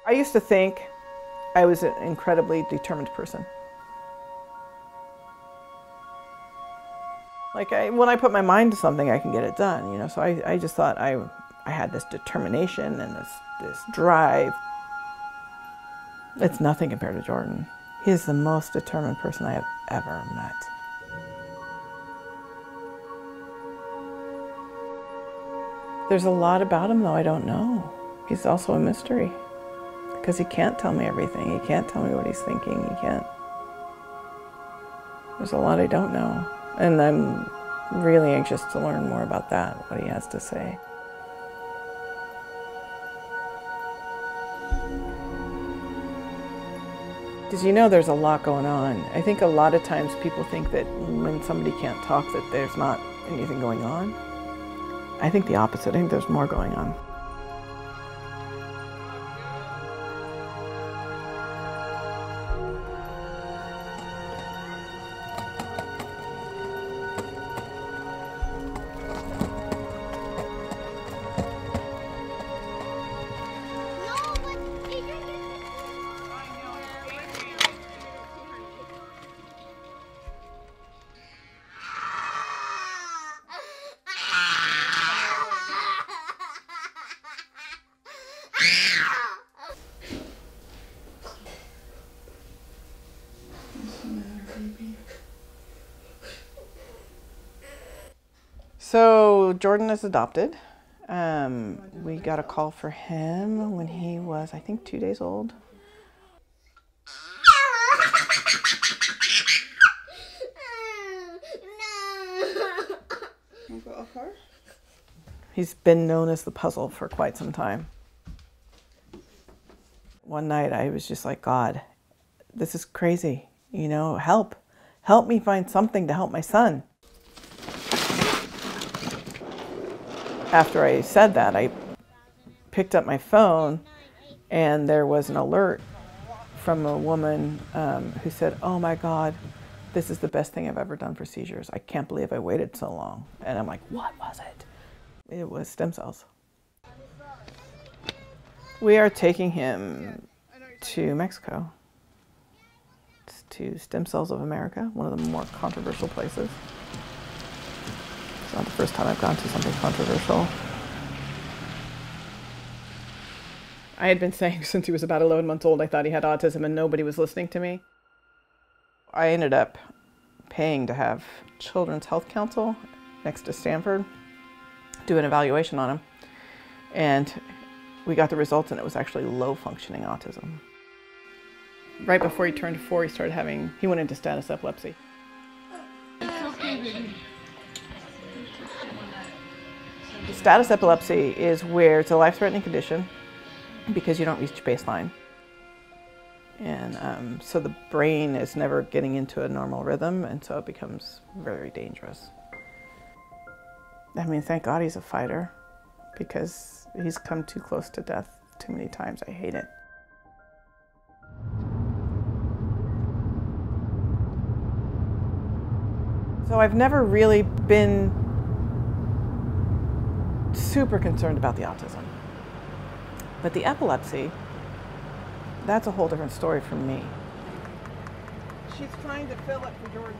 I used to think I was an incredibly determined person. Like when I put my mind to something, I can get it done, you know. So I just thought I had this determination and this drive. It's nothing compared to Jordan. He's the most determined person I have ever met. There's a lot about him, though, I don't know. He's also a mystery because he can't tell me everything. He can't tell me what he's thinking. He can't. There's a lot I don't know. And I'm really anxious to learn more about that, what he has to say. Because you know there's a lot going on. I think a lot of times people think that when somebody can't talk that there's not anything going on. I think the opposite. I think there's more going on. So Jordan is adopted. We got a call for him when he was, I think, 2 days old. He's been known as the puzzle for quite some time. One night I was just like, God, this is crazy. You know, help me find something to help my son. After I said that, I picked up my phone and there was an alert from a woman who said, oh my God, this is the best thing I've ever done for seizures. I can't believe I waited so long. And I'm like, what was it? It was stem cells. We are taking him to Mexico, to Stem Cells of America, one of the more controversial places. It's not the first time I've gone to something controversial. I had been saying since he was about 11 months old, I thought he had autism and nobody was listening to me. I ended up paying to have Children's Health Council next to Stanford do an evaluation on him. And we got the results and it was actually low functioning autism. Right before he turned 4, he went into status epilepsy. Status epilepsy is where it's a life-threatening condition because you don't reach baseline. And so the brain is never getting into a normal rhythm, and so it becomes very dangerous. I mean, thank God he's a fighter because he's come too close to death too many times. I hate it. So I've never really been super concerned about the autism. But the epilepsy, that's a whole different story from me. She's trying to fill it for Jordan.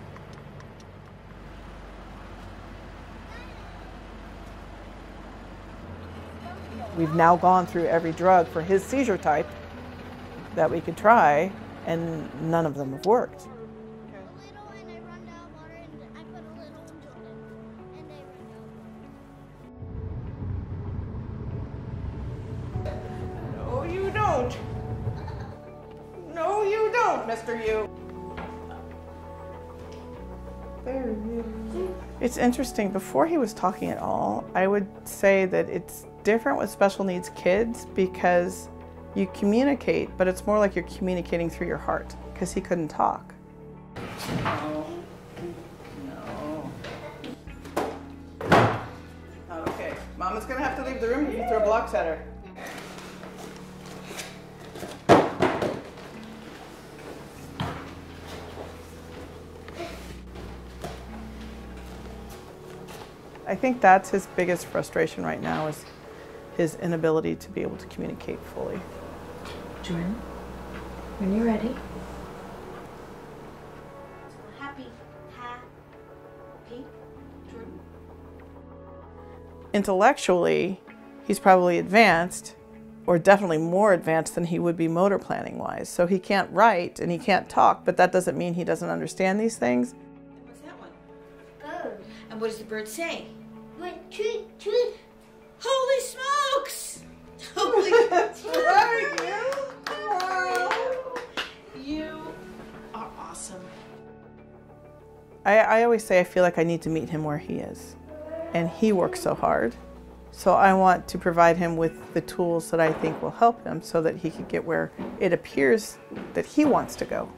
We've now gone through every drug for his seizure type that we could try, and none of them have worked. No, you don't. No, you don't, Mr. You. There he is. It's interesting. Before he was talking at all, I would say that it's different with special needs kids because you communicate, but it's more like you're communicating through your heart because he couldn't talk. No. No. Okay, Mama's gonna have to leave the room if you throw blocks at her. I think that's his biggest frustration right now is his inability to be able to communicate fully. Jordan, when you're ready. Happy, Jordan. Intellectually, he's probably advanced, or definitely more advanced than he would be motor planning wise. So he can't write and he can't talk, but that doesn't mean he doesn't understand these things. What's that one? Bird. And what does the bird say? Went tweet, tweet. Holy smokes! Holy You are awesome. I always say I feel like I need to meet him where he is. And he works so hard. So I want to provide him with the tools that I think will help him so that he can get where it appears that he wants to go.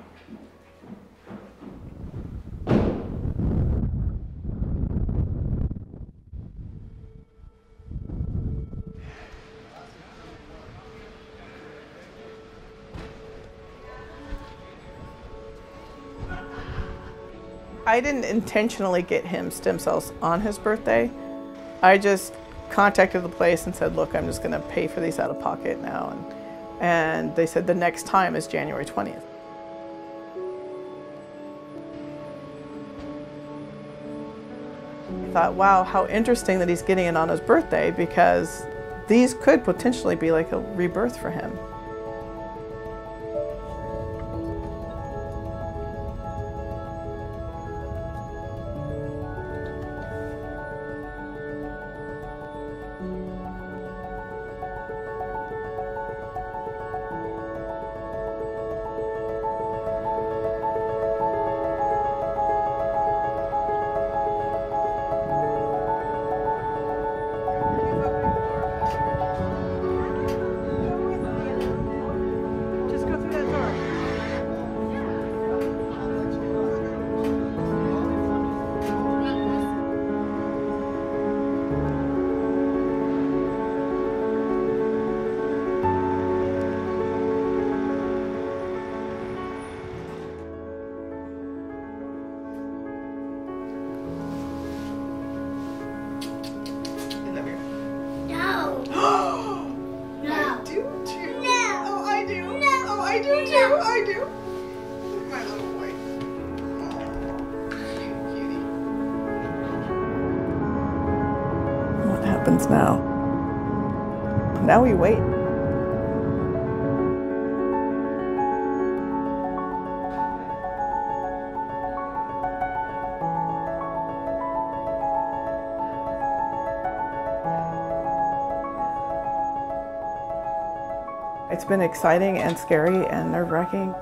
I didn't intentionally get him stem cells on his birthday. I just contacted the place and said, look, I'm just gonna pay for these out of pocket now. And they said the next time is January 20th. I thought, wow, how interesting that he's getting it on his birthday, because these could potentially be like a rebirth for him. I do. My little boy. Oh, cutie. What happens now? Now we wait. It's been exciting and scary and nerve-wracking.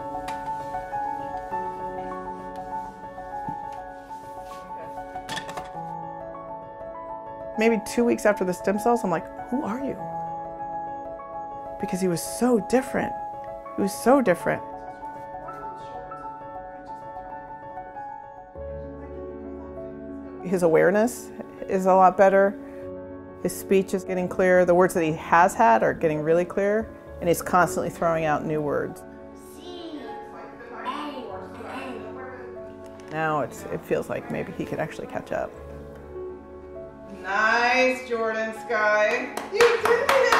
Maybe 2 weeks after the stem cells, I'm like, who are you? Because he was so different. He was so different. His awareness is a lot better. His speech is getting clearer. The words that he has had are getting really clear, and he's constantly throwing out new words. Now it feels like maybe he could actually catch up. Nice, Jordan Sky. You did it!